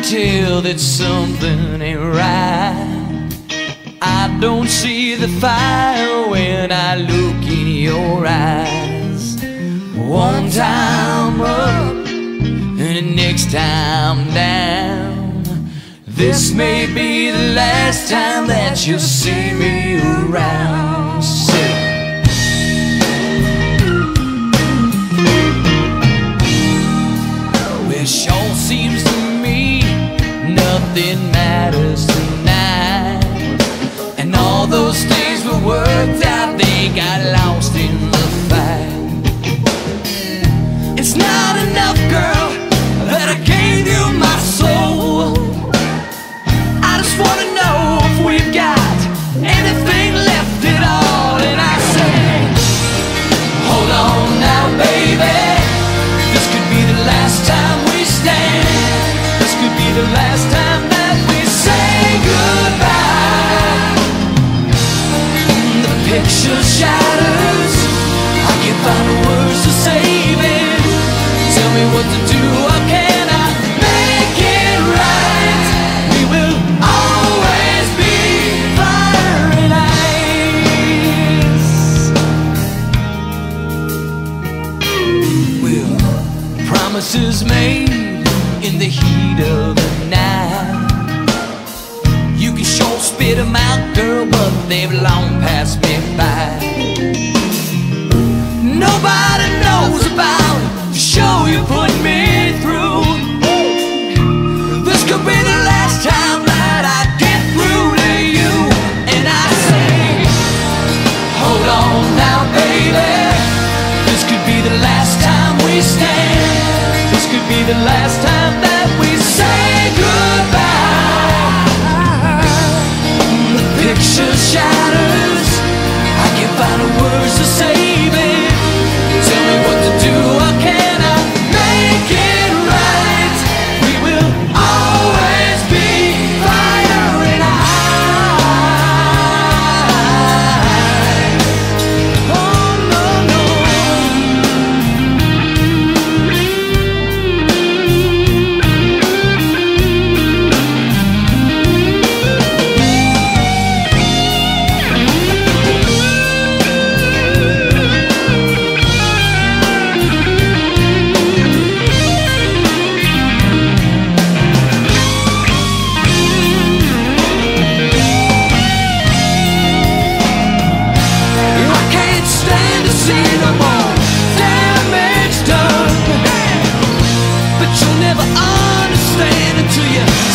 tell that something ain't right. I don't see the fire when I look in your eyes. One time up and the next time down. This may be the last time that you'll see me around. Well, it sure seems to me nothing matters tonight, and all those things we worked out, they got lost in the fight. It's not enough, girl, that I gave you my soul. I just wanna know if we've got anything left at all. And I say, hold on now, baby, this could be the last time we stand. This could be the last time that we say goodbye. The picture shatters, I can't find the words to save it. Tell me what to do, how can I make it right? We will always be fire and ice. Well, promises made in the heat of the night, you can sure spit them out, girl, but they've long passed me by. Nobody knows about the show you put me through. This could be the last time that I get through to you. And I say, hold on now, baby, this could be the last time we stand. This could be the last time that we say goodbye. The picture shatters, I can't find the words to save it. Tell me what to do, how can I make it right? We will always be fire and ice. Oh no, no. No more damage done, but you'll never understand until you